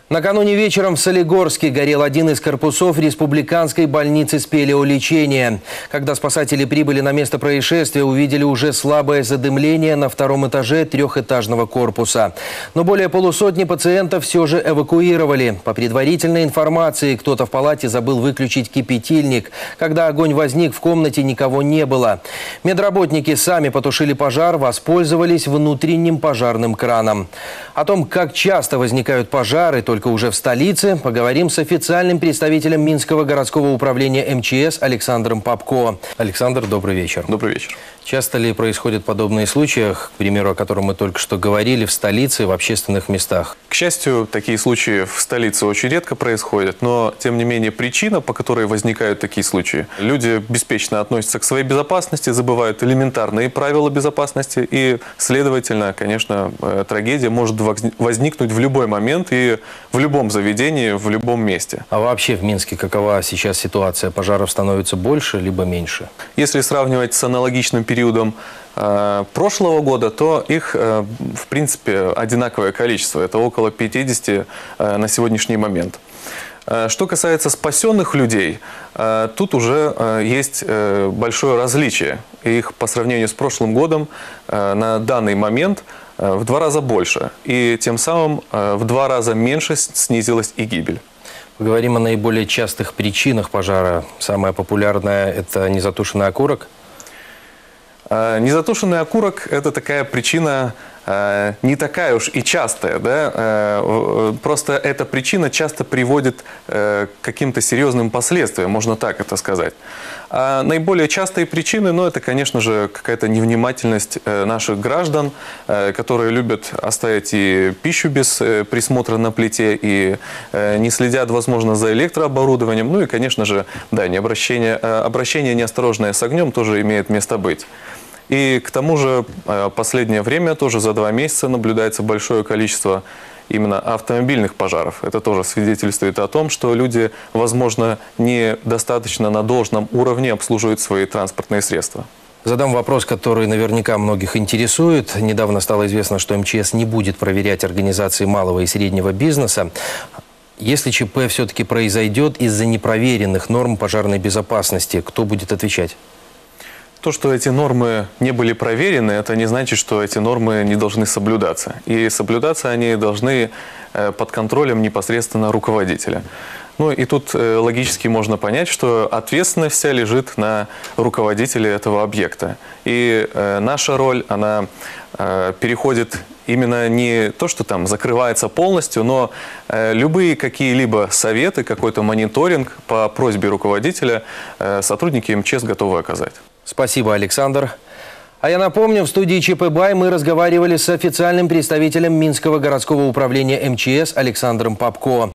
Накануне вечером в Солигорске горел один из корпусов республиканской больницы спелеолечения. Когда спасатели прибыли на место происшествия, увидели уже слабое задымление на втором этаже трехэтажного корпуса. Но более полусотни пациентов все же эвакуировали. По предварительной информации, кто-то в палате забыл выключить кипятильник. Когда огонь возник, в комнате никого не было. Медработники сами потушили пожар, воспользовались внутренним пожарным краном. О том, как часто возникают пожары, только уже в столице, поговорим с официальным представителем Минского городского управления МЧС Александром Попко. Александр, добрый вечер. Добрый вечер. Часто ли происходят подобные случаи, к примеру, о котором мы только что говорили, в столице, в общественных местах? К счастью, такие случаи в столице очень редко происходят, но, тем не менее, причина, по которой возникают такие случаи. Люди беспечно относятся к своей безопасности, забывают элементарные правила безопасности, и, следовательно, конечно, трагедия может возникнуть в любой момент и в любом заведении, в любом месте. А вообще в Минске какова сейчас ситуация? Пожаров становится больше либо меньше? Если сравнивать с аналогичным периодом прошлого года, то их, в принципе, одинаковое количество. Это около 50 на сегодняшний момент. Что касается спасенных людей, тут уже есть большое различие. Их по сравнению с прошлым годом на данный момент в 2 раза больше. И тем самым в 2 раза меньше снизилась и гибель. Поговорим о наиболее частых причинах пожара. Самая популярная – это незатушенный окурок. Незатушенный окурок – это такая причина не такая уж и частая. Да? Просто эта причина часто приводит к каким-то серьезным последствиям, можно так это сказать. А наиболее частые причины, это, конечно же, какая-то невнимательность наших граждан, которые любят оставить и пищу без присмотра на плите, и не следят, возможно, за электрооборудованием. Ну и, конечно же, да, обращение неосторожное с огнем тоже имеет место быть. И к тому же последнее время, тоже за 2 месяца, наблюдается большое количество именно автомобильных пожаров. Это тоже свидетельствует о том, что люди, возможно, недостаточно на должном уровне обслуживают свои транспортные средства. Задам вопрос, который наверняка многих интересует. Недавно стало известно, что МЧС не будет проверять организации малого и среднего бизнеса. Если ЧП все-таки произойдет из-за непроверенных норм пожарной безопасности, кто будет отвечать? То, что эти нормы не были проверены, это не значит, что эти нормы не должны соблюдаться. И соблюдаться они должны под контролем непосредственно руководителя. Ну и тут логически можно понять, что ответственность вся лежит на руководителе этого объекта. И наша роль, она переходит именно не то, что там закрывается полностью, но любые какие-либо советы, какой-то мониторинг по просьбе руководителя сотрудники МЧС готовы оказать. Спасибо, Александр. А я напомню, в студии ЧП «Бай» мы разговаривали с официальным представителем Минского городского управления МЧС Александром Попко.